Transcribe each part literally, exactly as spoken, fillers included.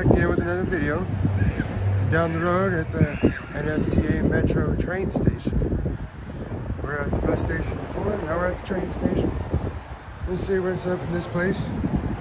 back again with another video. Down the road at the N F T A Metro train station. We're at the bus station before, now we're at the train station. Let's see what's up in this place.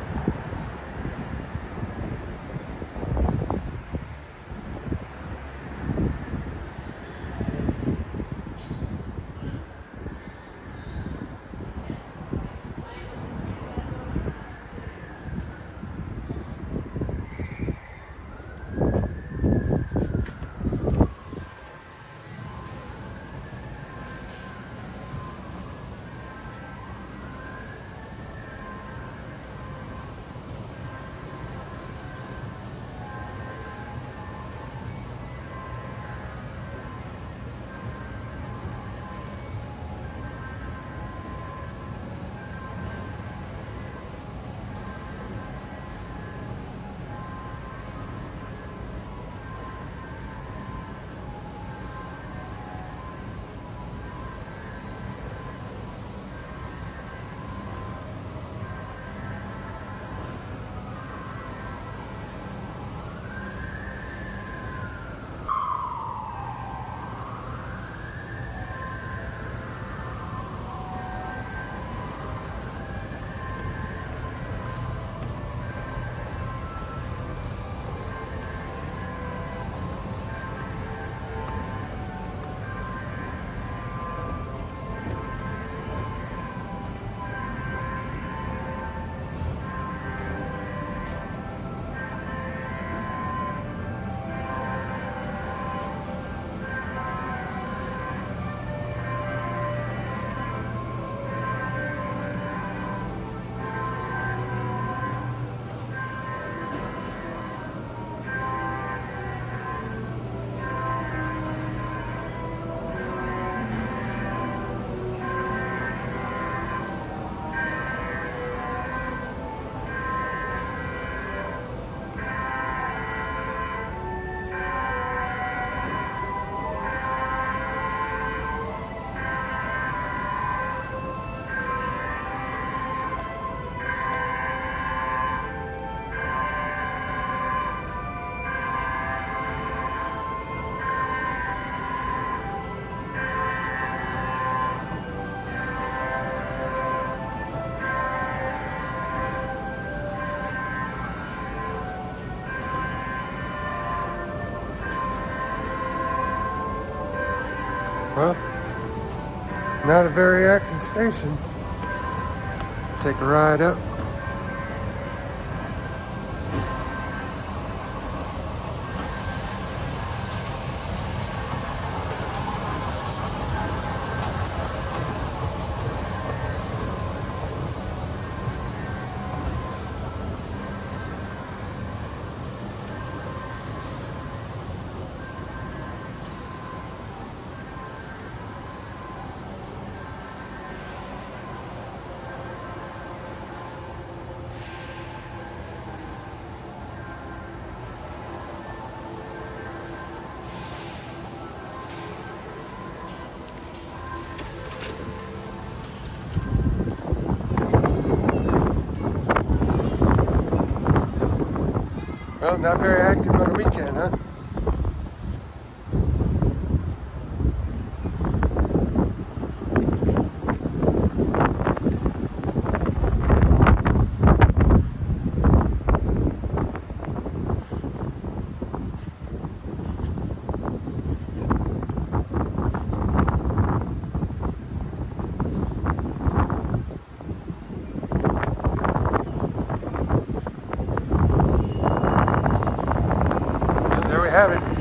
Well, not a very active station. Take a ride up. Well, not very active on the weekend, huh? Have it.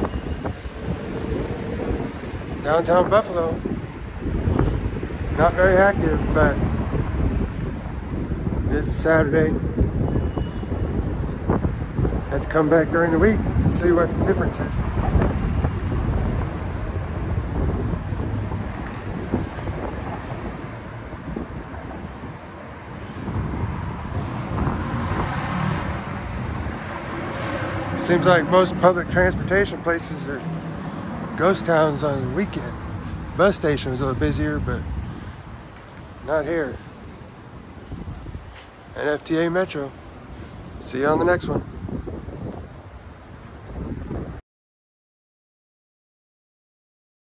Downtown Buffalo. Not very active, but this is Saturday. Had to come back during the week and see what the difference is. Seems like most public transportation places are ghost towns on the weekend. Bus station was a little busier, but not here. N F T A Metro. See you on the next one.